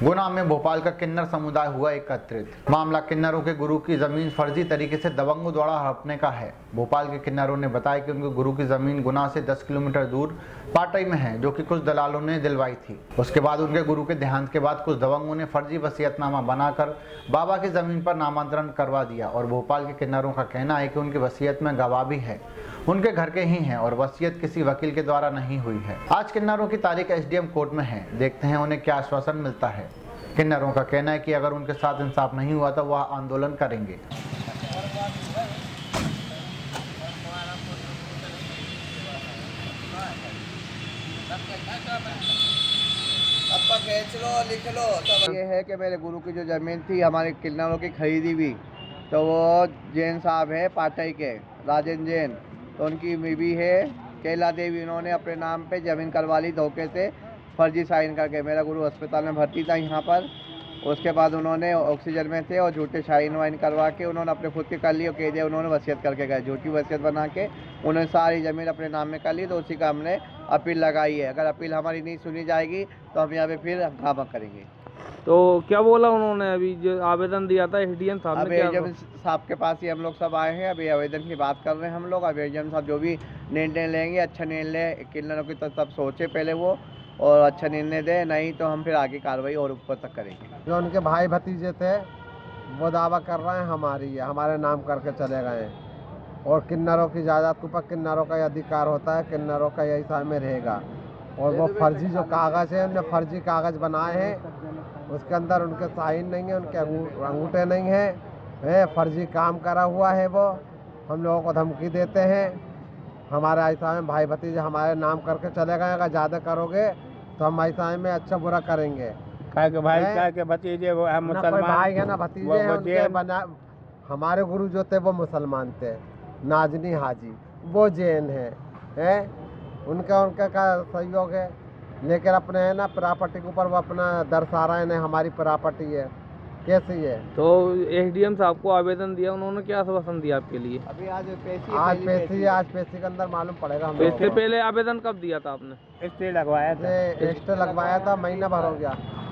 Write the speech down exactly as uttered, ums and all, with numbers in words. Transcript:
गुना में भोपाल का किन्नर समुदाय हुआ एकत्रित। मामला किन्नरों के गुरु की जमीन फर्जी तरीके से दबंगों द्वारा हड़पने का है। भोपाल के किन्नरों ने बताया कि उनके गुरु की जमीन गुना से दस किलोमीटर दूर पाटई में है, जो कि कुछ दलालों ने दिलवाई थी। उसके बाद उनके गुरु के देहांत के बाद कुछ दबंगों ने फर्जी वसीयतनामा बनाकर बाबा की जमीन पर नामांतरण करवा दिया और भोपाल के किन्नरों का कहना है कि उनकी वसीयत में गवाह भी है, उनके घर के ही हैं और वसीयत किसी वकील के द्वारा नहीं हुई है। आज किन्नरों की तारीख एसडीएम कोर्ट में है, देखते हैं उन्हें क्या आश्वासन मिलता है। किन्नरों का कहना है कि अगर उनके साथ इंसाफ नहीं हुआ तो वह आंदोलन करेंगे। खींच लो, लिख लो। तो ये है कि मेरे गुरु की जो ज़मीन थी हमारे किन्नरों की खरीदी भी, तो वो जैन साहब है पाटई के, राजेंद्र जैन, तो उनकी बीवी है कैला देवी, उन्होंने अपने नाम पे ज़मीन करवा ली धोखे से, फर्जी साइन करके। मेरा गुरु अस्पताल में भर्ती था यहाँ पर, उसके बाद उन्होंने ऑक्सीजन में थे और झूठे साइन वाइन करवा के उन्होंने अपने खुद के कर ली और कह दिया उन्होंने वसीयत करके गए, झूठी वसीयत बना के उन्होंने सारी ज़मीन अपने नाम में कर ली। तो उसी का हमने अपील लगाई है। अगर अपील हमारी नहीं सुनी जाएगी तो हम यहाँ पे फिर हंगामा करेंगे। तो क्या बोला उन्होंने? अभी जो आवेदन दिया था एसडीएम साहब ने, अभी एसडीएम साहब के पास ही हम लोग सब आए हैं, अभी आवेदन की बात कर रहे हैं हम लोग। अभी एसडीएम साहब जो भी निर्णय लेंगे अच्छा निर्णय किन्नरों की तो सब सोचे पहले वो और अच्छा निर्णय दे, नहीं तो हम फिर आगे कार्रवाई और ऊपर तक करेंगे। जो उनके भाई भतीजे थे वो दावा कर रहे हैं हमारी है, हमारे नाम करके चले गए और किन्नरों की जायदाद के ऊपर किन्नरों का अधिकार होता है, किन्नरों का यही साथ में रहेगा। और वो फर्जी जो कागज़ है उन्होंने फर्जी कागज़ बनाए हैं, उसके अंदर उनके साइन नहीं है, उनके अंगूठे नहीं हैं, है फर्जी काम करा हुआ है। वो हम लोगों को धमकी देते हैं, हमारे ऐसा में भाई भतीजे हमारे नाम करके चले गए, अगर ज़्यादा करोगे तो हम ऐसा में अच्छा बुरा करेंगे। क्या के भाई क्या के भतीजे वो है मुसलमान, भाई है ना भतीजे हैं उनके बना। हमारे गुरु जो थे वो मुसलमान थे, नाजनी हाजी वो जैन है, है उनका उनका का सहयोग है, लेकिन अपने है ना प्रॉपर्टी के ऊपर वो अपना दर्शा रहे हैं हमारी प्रॉपर्टी है कैसी है। तो एसडीएम साहब को आवेदन दिया, उन्होंने क्या आश्वासन दिया आपके लिए? अभी आज पेशी आज पेशी आज पेशी के अंदर मालूम पड़ेगा। हम इससे पहले आवेदन कब दिया था आपने? स्टे लगवाया था, स्टे लगवाया था, महीना भर हो गया।